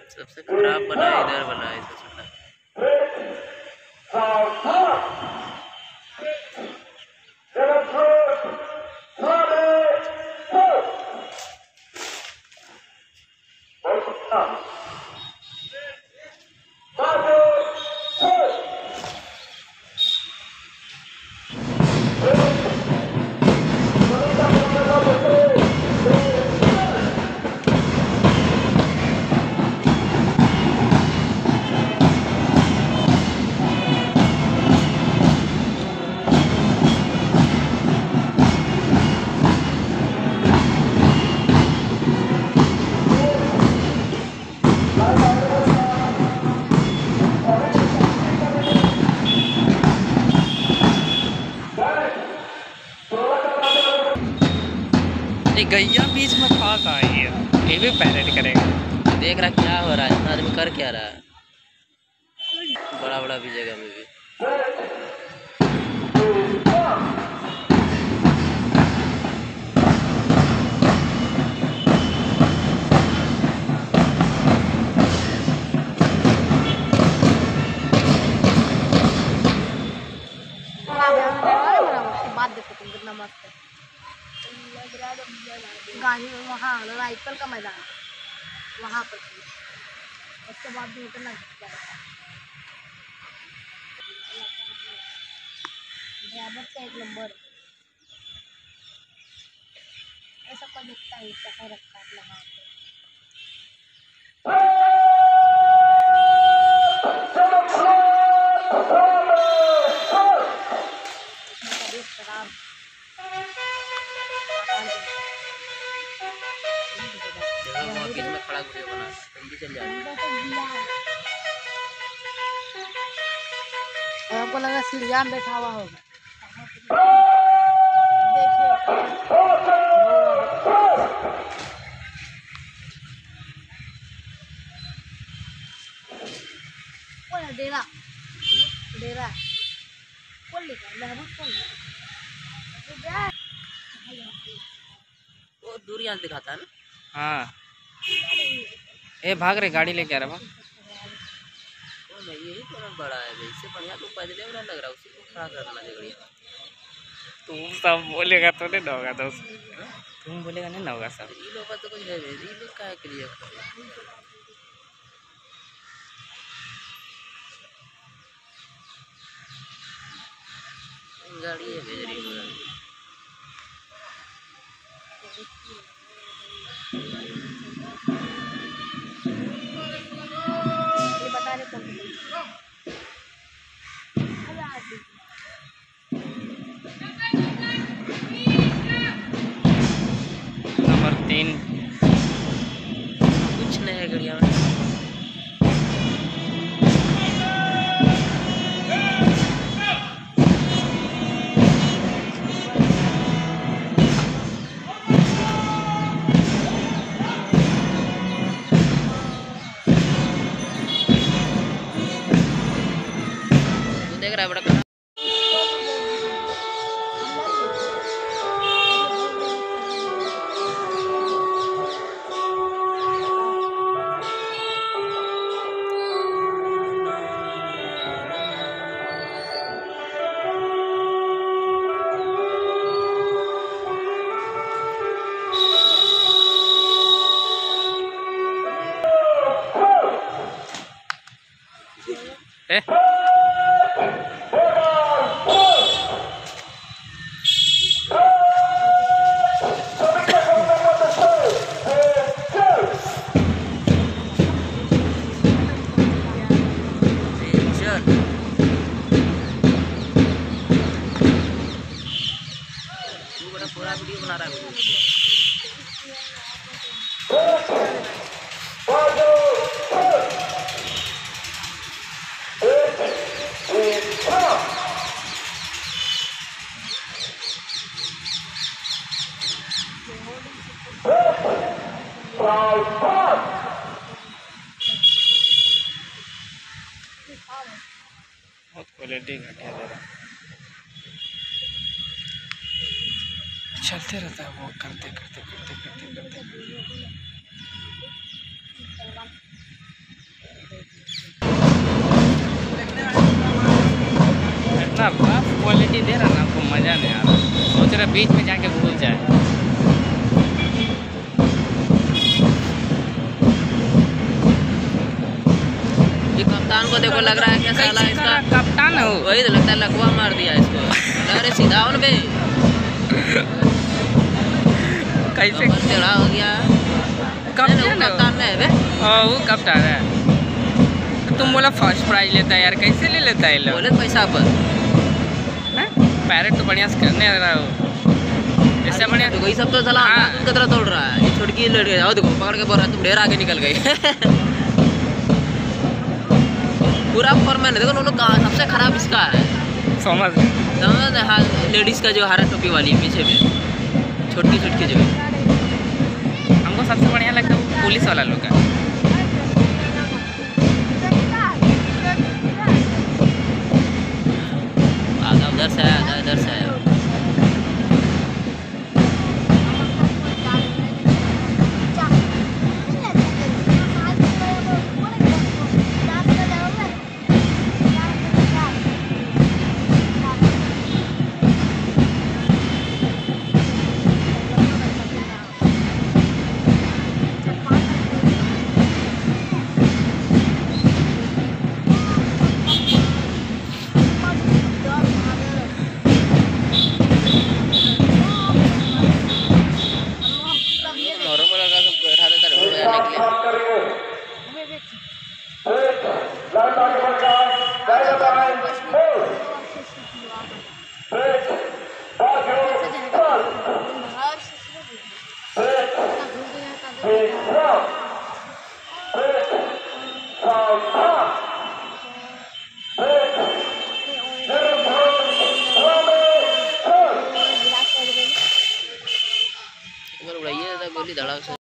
सबसे खराब बना है इधर बना है सबसे गैया बीच में खा का ये भी पैरेड करेगा। देख रहा क्या हो रहा है, आदमी कर क्या रहा है, बड़ा बड़ा भी जगह में भी। बात देखो तुम कितना मस्त है। गांधी में वहाँ राइफल का मैदान वहाँ पर उसके बाद भी उतना ड्राइवर का एक नंबर ऐसा को दिखता है कैसा रखा अपना हाथ में खड़ा वीडियो बना जल्दी चल जाए। हमको लगा सीढ़ियाँ में बैठा हुआ होगा। डेरा डेरा कौन लिखा महबूब कौन वो दूर यहाँ दिखाता है ना। हाँ ए भाग रहे गाड़ी लेके आ रहा। यही तो ना बड़ा है, इससे बढ़िया तो पैदल वाला लग रहा है, उसी को खड़ा करना जगड़िया। तुम सब बोलेगा तो नहीं ना होगा दोस्त, तुम बोलेगा नहीं ना होगा सब। ये लोग तो कुछ है, ये लोग क्या के लिए गाड़ी है भेज रही है। ये बता रहे कौन नंबर 3 कुछ नहीं है गड़िया में। देख रहा है बड़ा पूरा वीडियो बना रहा है। बहुत क्वालिटी घटिया दे रहा, चलते रहता है वो करते करते करते करते करते। नहीं आ रहा, सोच रहे बीच में जाके भूल जाए। ये कप्तान को देखो लग रहा है क्या साला इसका कप्तान हो, वही तो लगता है लकवा मार दिया इसको। अरे सीधा उन बे कैसे टेढ़ा हो गया। कप्तान में है बे। वो कप्तान है। तो तुम बोला फर्स्ट प्राइज लेता है यार, कैसे ले लेता है लोग? बोले पैसा पर पैरेट तो बढ़िया से करने रहा हो, इससे बढ़िया। वही सब तो चला उनका तरह दौड़ रहा है। ये छुटकी लड़की आओ देखो पकड़ के बोल रहा है तुम ढेर आगे निकल गई। पूरा फॉर्मेट है देखो दोनों का। सबसे खराब इसका है समझ हाँ लेडीज का जो हरा टोपी वाली है पीछे में छोटकी छोटकी जो है। हमको सबसे बढ़िया लगता है पुलिस वाला लोग का। आधा उधर से आया आधा इधर से आया। गोली धड़ाक से